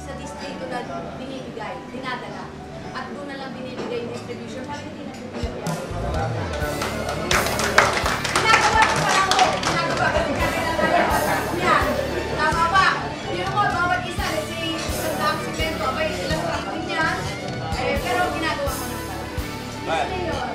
sa distrito na binibigay, dinadala. At doon na lang binibigay yung distribution. Parang hindi na pinipiyari. Ginagawa ko pa lang ko. Ginagawa kasi kailangan yan. Tama ba? Hindi mo, bawat isa, let's say, isang daang simento, abay, ilang truck din yan. Pero ginagawa ko na pala. Isa yun.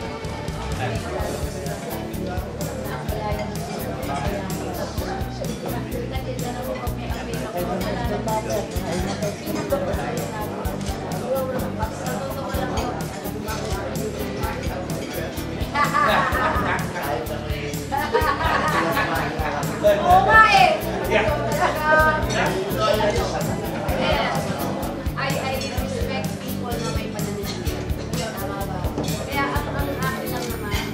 Oo nga eh! I respect people na may pananalian. Tama ba? Kaya ang akin lang naman,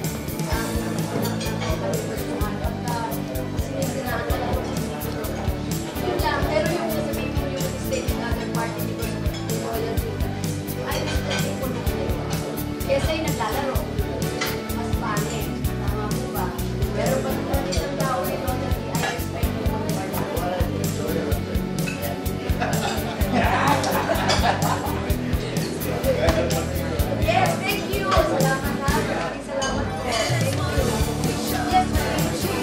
sinisiraan ka lang. Yun lang, pero yung sasabihin mo yung state in other party because of loyalty, I respect people na kayo. Kaya sa'yo naglalaro, mas pangit. Tama po ba? Pero pag isang tao ay loyalty, I respect you more than that. Yes, thank you! Salamat ha. Maraming salamat po. Thank you. Yes, thank you.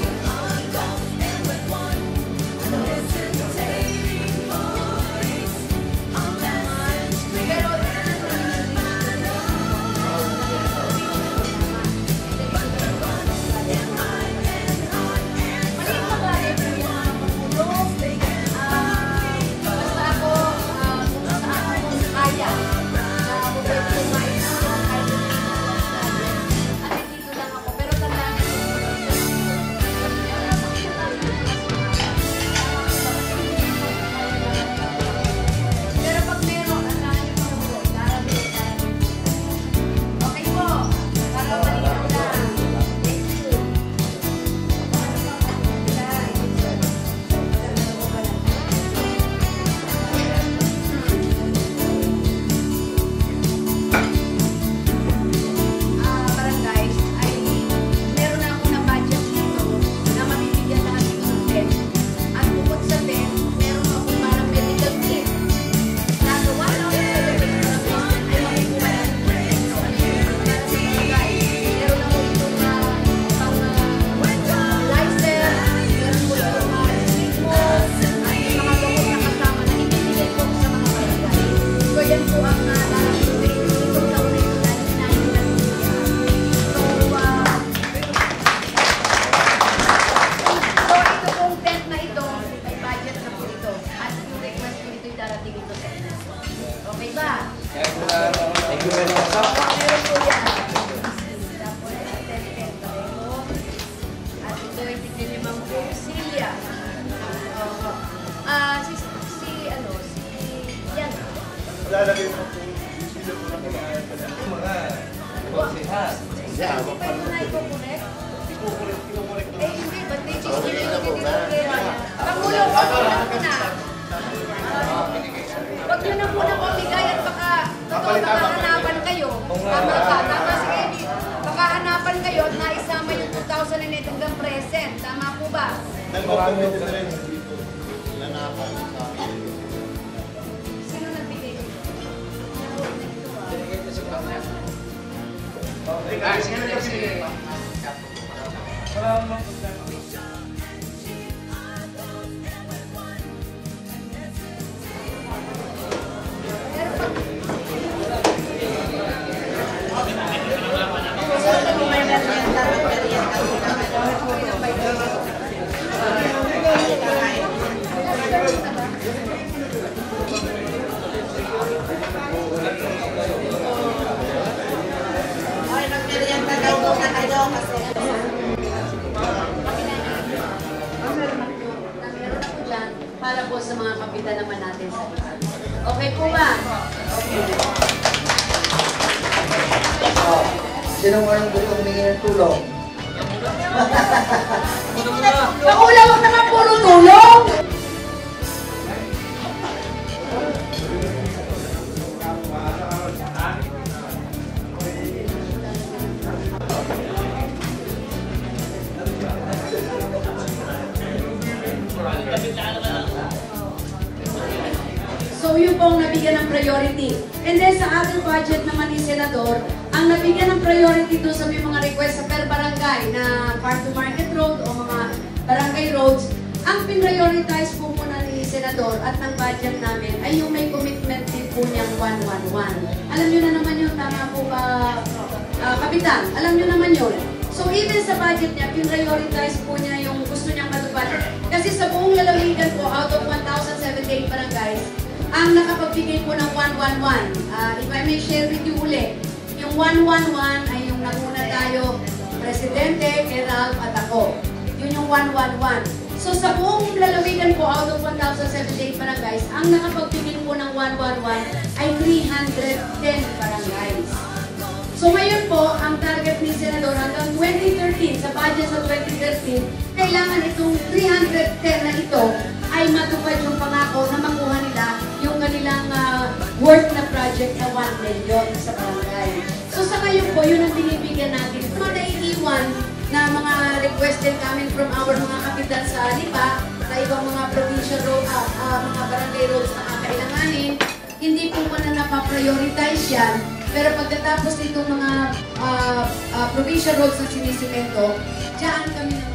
Okay ba? Thank you very much. Meron po yan. At ito ay tinilimang po Silya. Si yan. Lalagay mo po sila po na kumain pa na. Mga konsihan. Hindi pa ito na ipokorek? Ikukorek Eh hindi, ba't may cheese nyo yung ipokorek? Pangulo, wag nyo na muna. Wag nyo na muna pamigay at baka totoo makahanapan kayo. Tama ka, tama si Eddie. Baka hanapan kayo at naisama yung 2008 hanggang present. Tama po ba? Nag-comment na rin dito. Nanapan sa akin. Sino nagbigay dito? Binigay niya sa kanya. Sino nagbigay? Salamat. Para po sa mga kapitan naman natin sa iba. Okay po ba? Okay. Sino mo ang gusto humingi ng tulong? Makulang mo naman puro tulong! So, So yun po ang nabigyan ng priority. And then sa other budget naman ni Senador, ang nabigyan ng priority doon sa may mga request sa per barangay na Farm to Market Road o mga barangay roads, ang pinrioritize po muna ni Senador at ng budget namin ay yung may commitment din po niyang 111. Alam niyo na naman yun, tama po ba, Kapitan? Alam niyo naman yun. So even sa budget niya, pinrioritize po niya yung gusto niyang matupad. Kasi sa buong lalawigan po, out of 1,078 barangays, ang nakapagbigay po ng 111. If I may share with you ulit, yung 111 ay yung nanguna tayo, Presidente, Gerald at ako. Yun yung 111. So sa buong lalawigan po, out of 1,078 barangays, ang nakapagbigay po ng 111 ay 310 barangays. So ngayon po, ang target ni Senador hanggang 2013, sa budget sa 2013, kailangan itong 310 na ito ay matupad yung pangako na makuha nila yung kanilang worth na project na 1 million sa barangay. So sa ngayon po, yun ang binibigyan natin. Mga naiiwan na mga requested coming from our mga kapitan sa Lipa, sa ibang mga provincial road, mga barangay roads na kakailanganin, hindi po muna napaprioritize yan. Pero pagkatapos nitong mga provincial roads na sinisimento, diyan kami naman.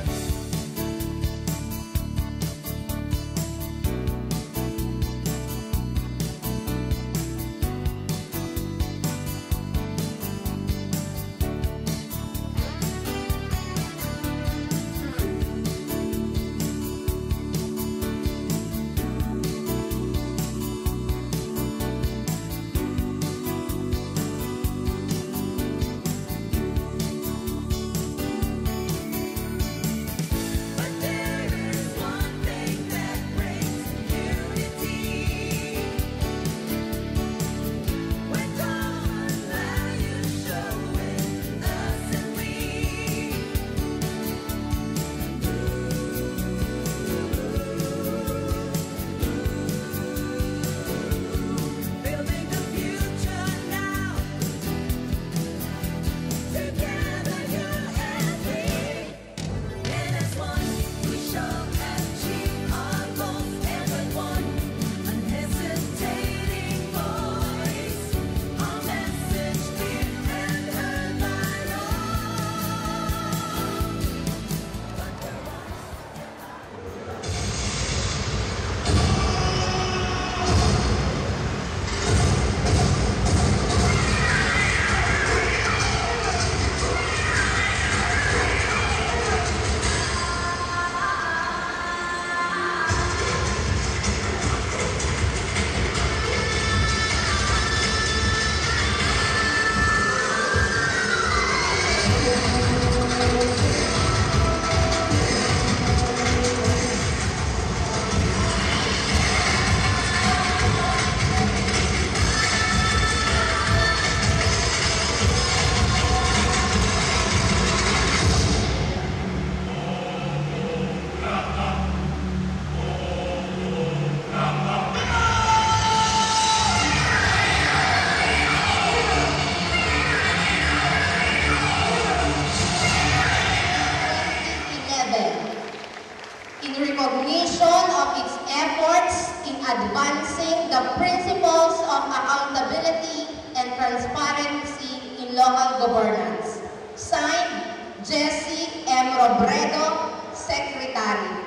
Recognition of its efforts in advancing the principles of accountability and transparency in local governance. Signed, Jesse M. Robredo, Secretary.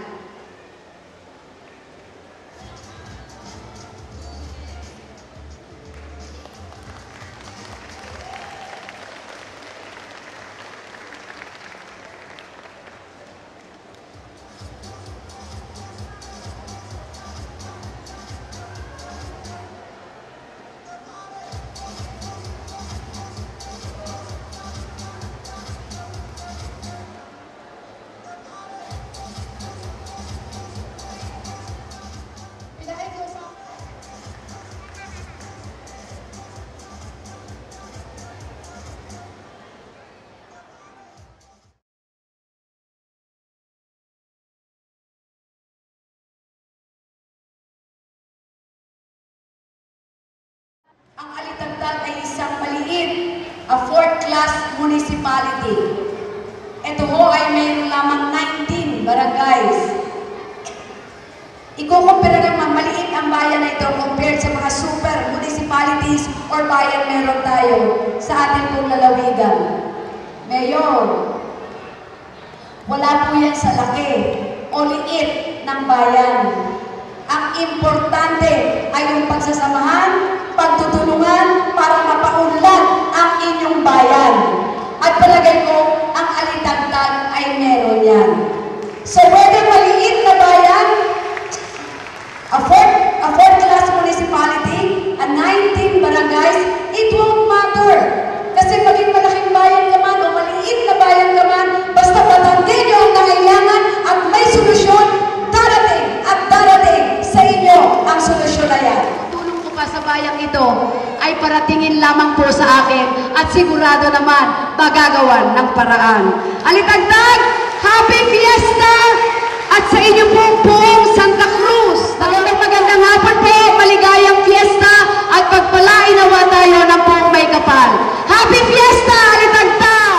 Ang Alitagtag ay isang maliit, a fourth-class municipality. Ito ho ay mayroon lamang 19 barangays. Ikukumpira naman, maliit ang bayan na ito or bayan meron tayo sa ating pong lalawigan? Mayor, wala po yan sa laki o liit ng bayan. Ang importante ay yung pagsasamahan, pagtutulungan para mapaunlad ang inyong bayan. At palagay ko, ang alitagtag ay meron yan. So whether maliit na bayan, a fourth class municipality, a 19 barangays, it won't matter. Kasi maging malaking bayan ka man o maliit na bayan ka man, basta matanggi nyo ang nangailangan at may solusyon, darating at darating sa inyo ang solusyon na yan. Tulong ko pa sa bayang ito ay paratingin lamang po sa akin at sigurado naman magagawan ng paraan. Alitagtag, Happy Fiesta! At sa inyo pong buong Santa Cruz, magandang hapon po, maligayang fiesta at pagpalain nawa tayo ng buong may kapal. Happy Fiesta, Alitagtag!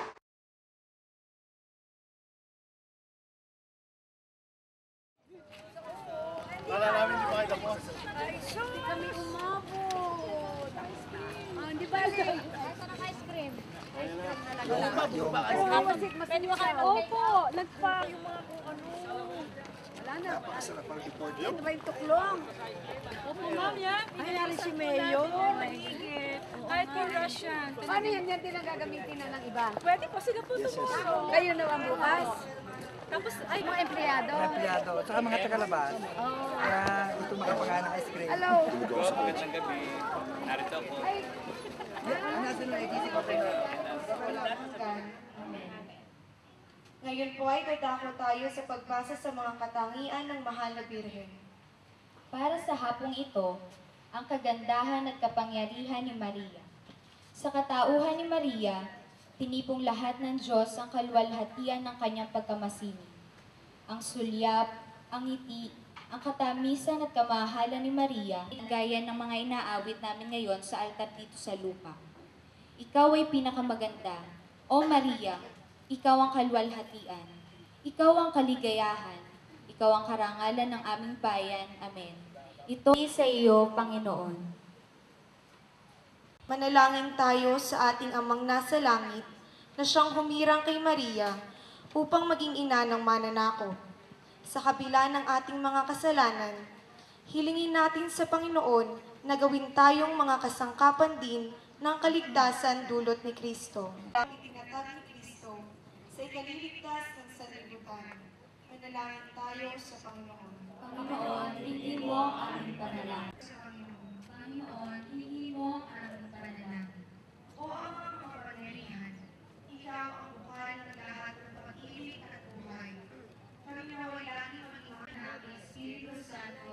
Wala namin di makita po. Hindi kami umabot. Di ba, Ito ng ice cream. Pwede ba kayo? Opo, nagpa yung mga kung ano. Wala na. Ano ba yung tuklong? Opo, ma'am, yan. Ay, nangyari si Mayo. Kahit po Russian. Paano yan din ang gagamitin na ng iba? Pwede po, sila po tumulong. Kayo naman bukas. Tapos, ay, mga empleyado. Empleyado, tsaka mga tagalabas. Kaya ito makapagawa ng ice cream. Hello. Magandang gabi. Narito ako. Ang nasa na edisi ko tayo. Ngayon po ay dadako tayo sa pagbasa sa mga katangian ng Mahal na Birhen. Para sa hapong ito, ang kagandahan at kapangyarihan ni Maria. Sa katauhan ni Maria, tinipong lahat ng Diyos ang kaluwalhatian ng kanyang pagkamasid. Ang sulyap, ang ngiti, ang katamisan at kamahalan ni Maria, gaya ng mga inaawit namin ngayon sa altar dito sa lupa. Ikaw ay pinakamaganda, O Maria, ikaw ang kaluwalhatian, ikaw ang kaligayahan, ikaw ang karangalan ng aming bayan. Amen. Ito ay sa iyo, Panginoon. Manalangin tayo sa ating amang nasa langit na siyang humirang kay Maria upang maging ina ng mananakop. Sa kabila ng ating mga kasalanan, hilingin natin sa Panginoon na gawin tayong mga kasangkapan din ng kaligtasan dulot ni Kristo. Itinatag ni Kristo sa ikaliligtas ng sanlibutan. Manalangin tayo sa Panginoon. Panginoon, hingin mo ang aming panalangin. Panginoon, hingin mo ang aming panalangin. O amang makapangyarihan, ikaw ang buhay ng lahat ng pag-ibig at buhay. Panginoon, lagi maging anak ng Espiritu Santo.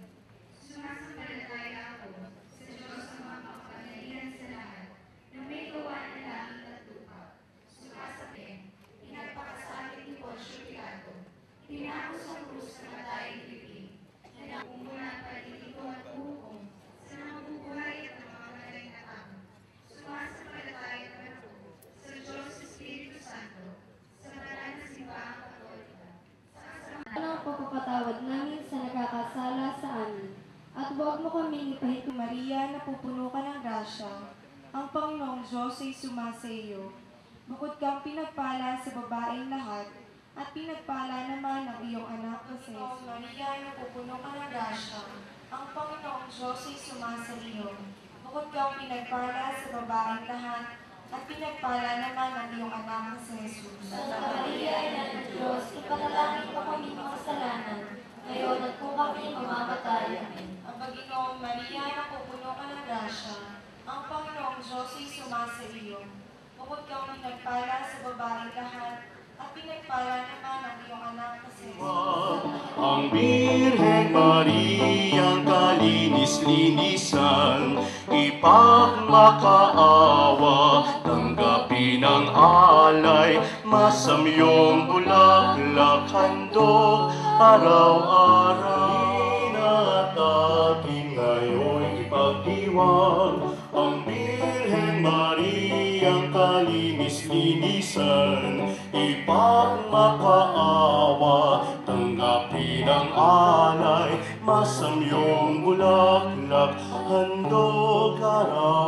Sumasampalataya ako sa Diyos ang makapangyarihan sa lahat, na may gawa ng langit at lupa. Sumasabi, pinagpakasabi ni Poncio Pilato, pinako sa krus na matayang Pilipin, na nakumuna ang palilito at hukom sa mga bubuhay at mga mamamatay na tao. Sumasampalataya naman ako sa Diyos Espiritu Santo, sa banal na simbahang Katolika. Ang pagpapatawad namin sa nagkakasala sa amin, at huwag mo kaming ipahit. Maria, napupuno ka ng grasya, ang Panginoong Diyos ay sumasa iyo. Bukod kang pinagpala sa babaeng lahat, at pinagpala naman ang iyong anak na si Jesus. Maria, napupuno ka ng grasya, ang Panginoong Diyos ay sumasa iyo. Bukod kang pinagpala sa babaeng lahat, at pinagpala naman ang iyong anak na si Jesus. Santa Maria, Ina ng Diyos, ipanalangin mo kami mga kasalanan, ngayon at kung kami mamamatay. Amen. Ang Panginoong Maria, napupuno ka ng grasya, ang Panginoong Diyos ay sumasa iyo. Bukod kang pinagpala sa babaeng lahat, at pinagpala naman ang iyong anak na si Jesus. Ang Birhen Mariang kalinis-linisan, ipagmakaawa, tanggapin ang alay, masamyong bulaklak, handog, araw-araw. At atin ngayon ipagdiwang, ang Birhen Mariang kalinis-linisan, ipagmakaawa, tanggapin ang alay, masamyong bulaklak, handog, araw.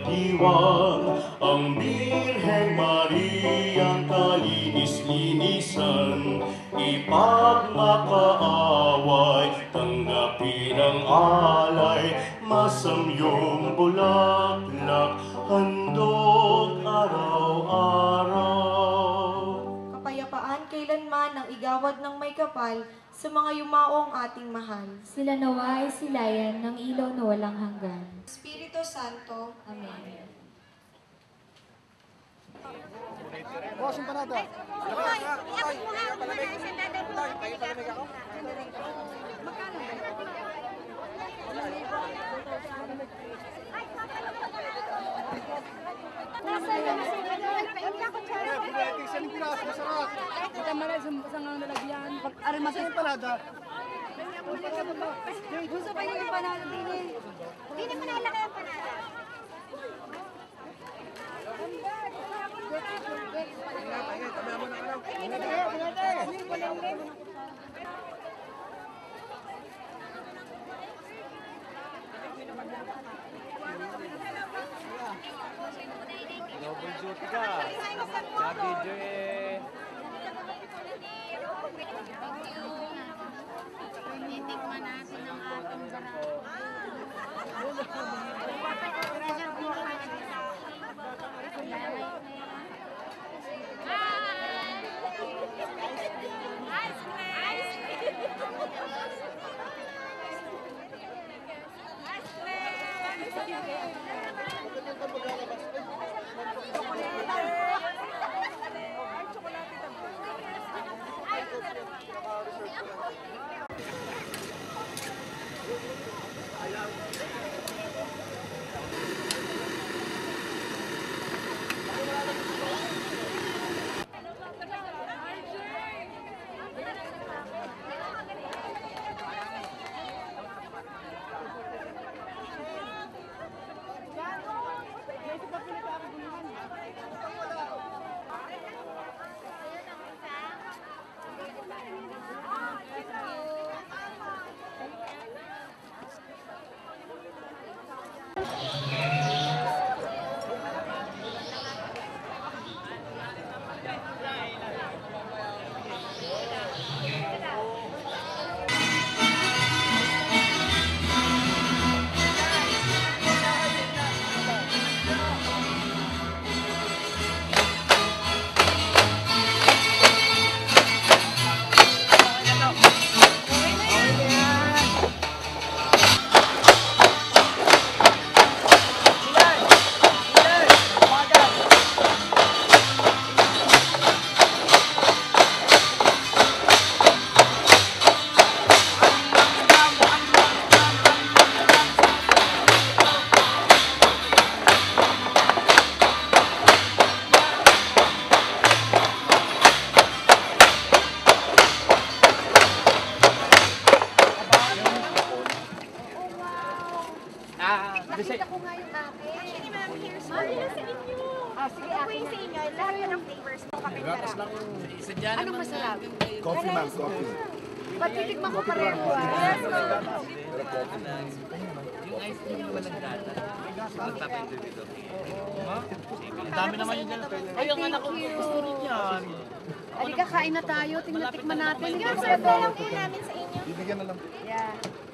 diwang ang Birhen Mariang kalinis-linisan. Ipagmakaaway, tanggapin ang alay, masamyong bulaklak, handog araw-araw. Kapayapaan kailanman ang igawad ng may kapal sa mga yumaong ating mahal. Sila nawa ay silayan ng ilaw na walang hanggan. Espiritu Santo. Amen. Gusto pa yung empanada din eh. Hindi mo nalaki ang empanada. Double duty ka. Sa video eh. Tinitikman natin ang ating barang. Nakita ko nga yung akin. Actually, ma'am, here's one. Ma'am, sa inyo. Sige, ako yung sa inyo. Lahat yan ng flavors. Gatas lang. Anong masarap? Coffee, ma'am, coffee. Patitikman ko pareho. Yes, ma'am. Yung ice cream na walang gata. Magpapinto dito. Ang dami naman yun dyan. Ay, ang anak ko gusto rin yan. Halika, kain na tayo. Tingnan-tikman natin. Sige, sir, lang kayo namin sa inyo. Bibigyan na lang. Yeah.